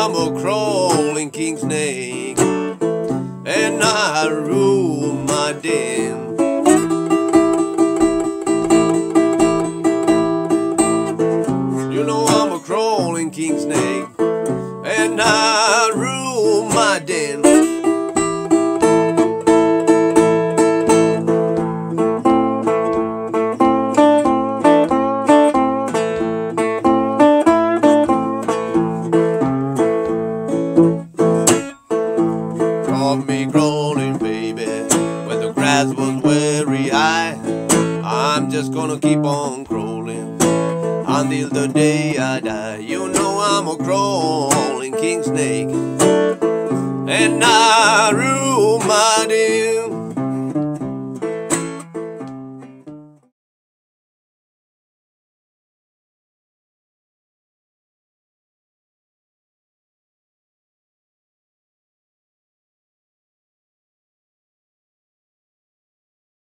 I'm a crawling king snake, and I rule my den. You know I'm a crawling king snake, and I rule my den. Caught me crawling, baby, when the grass was very high. I'm just gonna keep on crawling until the day I die. You know I'm a crawling king snake, and I rule my den.